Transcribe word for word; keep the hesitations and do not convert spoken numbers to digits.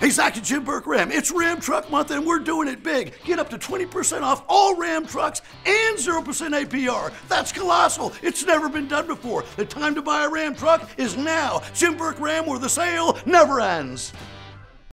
Hey, Zack and Jim Burke Ram, it's Ram Truck Month and we're doing it big. Get up to twenty percent off all Ram trucks and zero percent A P R. That's colossal. It's never been done before. The time to buy a Ram truck is now. Jim Burke Ram, where the sale never ends.